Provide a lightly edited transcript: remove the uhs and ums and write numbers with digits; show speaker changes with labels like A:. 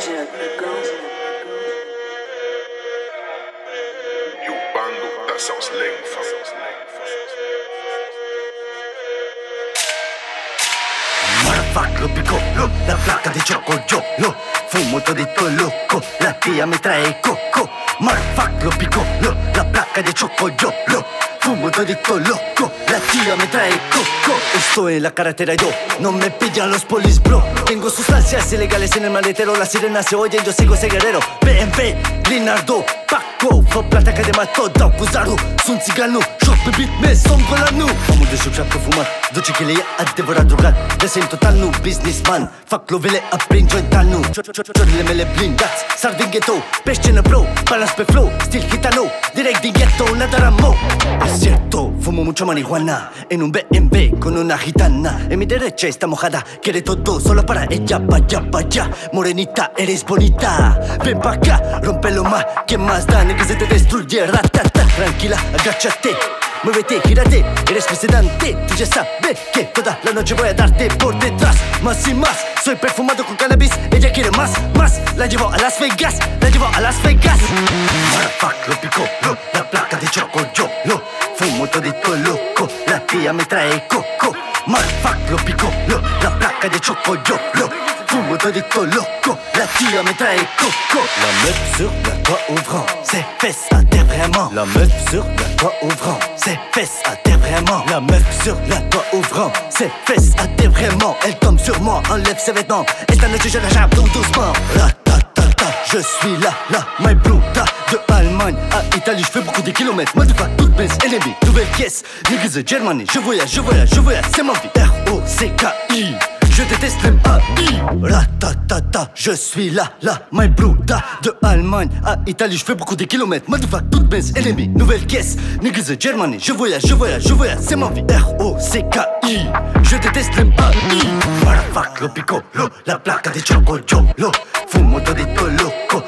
A: That sounds lame,
B: Motherfuck lo piccolo, la placca di Chocoyolo. Fumo todito loco, la tía me trae coco. Motherfuck lo piccolo, la placa de Chocoyolo. Fumo todito loco, la tía me trae coco. Estoy en la carretera yo, no me pillan los polis bro. Tengo sustancias ilegales en el maletero, las sirenas se oyen, yo sigo ese guerrero. BMW, Linardo, Paco, fă plata ca de matot, dau cu zarul. Sunt țiganu, joc pe beat, me somn golanu. Omul de sub și-a fumat, duce că le e adevărat drogat. Desem total nu businessman, fac lovele, aprind jointanu. Ciorile mele blindați, sar din ghetto, pe scenă bro, balans pe flow, stil gitano, direct din ghetto, nada ramo. Es cierto, fumo mucho marihuana en un BMW con una gitana. En mi derecha está mojada, quiere todo solo para ella. Vaya, vaya, morenita, eres bonita. Ven pa' acá, rompelo más, ¿qué más da? Que se te destruye, ratata. Tranquila, agáchate, muévete, gírate, eres precedente. Tú ya sabes que toda la noche voy a darte por detrás. Más y más, soy perfumado con cannabis. Ella quiere más, más, la llevo a Las Vegas, la llevo a Las Vegas. Motherfuck lo piccolo, la placa de Chocoyolo. Fumo todito loco, la tía me trae coco. Motherfuck lo piccolo, la placa de Chocoyolo. Fumo todito loco, la tía me trae coco. La meuf sur la toit ouvrant, c'est fesses à terre vraiment. La meuf sur la toit ouvrant, c'est fesses à terre vraiment. La meuf sur la toit ouvrant, c'est fesses à terre vraiment. Elle tombe sur moi, enlève ses vêtements. Esta noche je la jappe tout doucement. Ratatata, je suis là, my bruta. De Allemagne à Italie, je fais beaucoup de kilomètres. Motherfuck, toutes mes ennemis, nouvelle pièce. Niggas de Germany, je voyage, c'est ma vie. R-O-C-K-I. Je déteste l'MAI. Ratatata, je suis là, my bruta. De Allemagne à Italie, je fais beaucoup de kilomètres. Motherfuck, toutes mes ennemis, nouvelle caisse. Niggas de Germany, je voyage, c'est ma vie. R-O-C-K-I. Je déteste l'MAI. Motherfuck, lo piccolo, la placa de Chocoyolo. Fumo todito loco,